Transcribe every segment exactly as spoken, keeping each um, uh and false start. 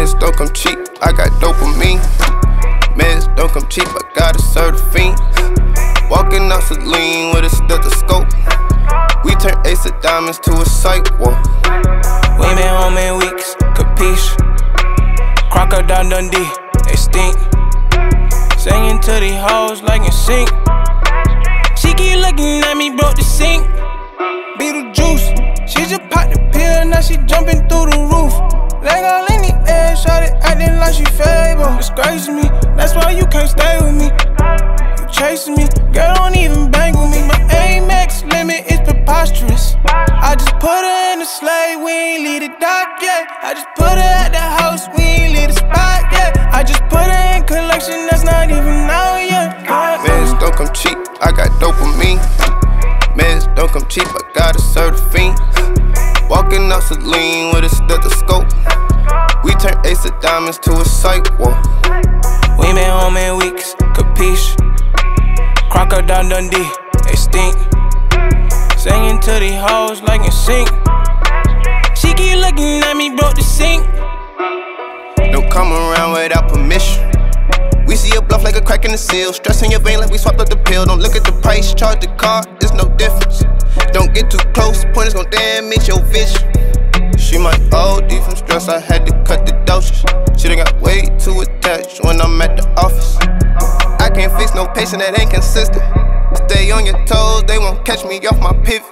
Meds don't come cheap, I got dopamine. Meds don't come cheap, I gotta serve the fiends. Walking out Celine with a stethoscope. We turn ace of diamonds to a psych ward. We been home in weeks, capiche? Crocodile Dundee, they stink. Singing to these hoes like in sync. She keep looking at me, broke the sink. Beetlejuice, she just popped the pill, now she jumping through the roof. Leg all in the air, shot it, acting like she Fable. Disgracing me, that's why you can't stay with me. You chasing me, girl, don't even bang with me. My Amex limit is preposterous. I just put her in the sleigh, we ain't leave the dock yet. I just put her at the house, we ain't leave the spot yet. I just put her in collection, that's not even out yet. Meds don't come cheap, I got dopamine. Meds don't come cheap, I gotta serve the fiends. Walking out Celine with a stethoscope. We turn ace of diamonds to a psych ward. We been home in weeks, capiche? Crocodile Dundee, they stink. Singing to these hoes like in sync. She keep looking at me, broke the sink. Don't come around without permission. We see a bluff like a crack in the seal. Stress in your vein like we swapped up the pill. Don't look at the price, charge the car, there's no difference. Don't get too close, point is gon' damage your vision. She my O D from stress, I had to cut the doses. She done got way too attached when I'm at the office. I can't fix no patient that ain't consistent. Stay on your toes, they won't catch me off my pivot.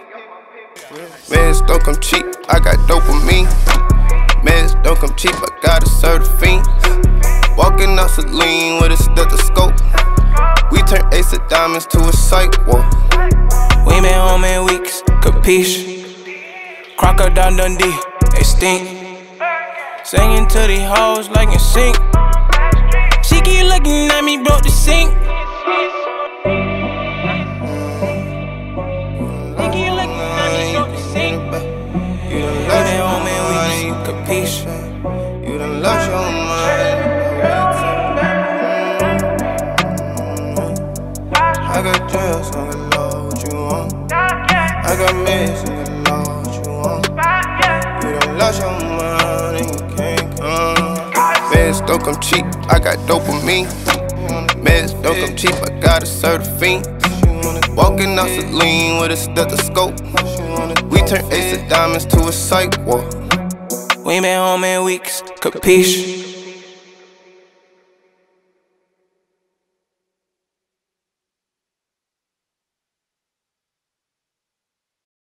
Meds don't come cheap, I got dopamine. Meds don't come cheap, I gotta serve the fiends. Walking out Celine with a stethoscope. We turn ace of diamonds to a psych ward. We been home in weeks, capiche? Crocodile Dundee, they stink. Singing to these hoes like in sync. She keep looking at me, broke the sink. She keep looking at me, broke the sink. We been home in weeks, capiche? You done lost your mind. I got drugs, I got love, what you want? I got meds, I got love, what you want? You done lost your mind and you can't come. Meds don't come cheap, I got dopamine. Meds don't come cheap, I gotta serve the fiends. Walking out Celine with a stethoscope. We turn ace of diamonds to a psych ward. We been home in weeks, capiche?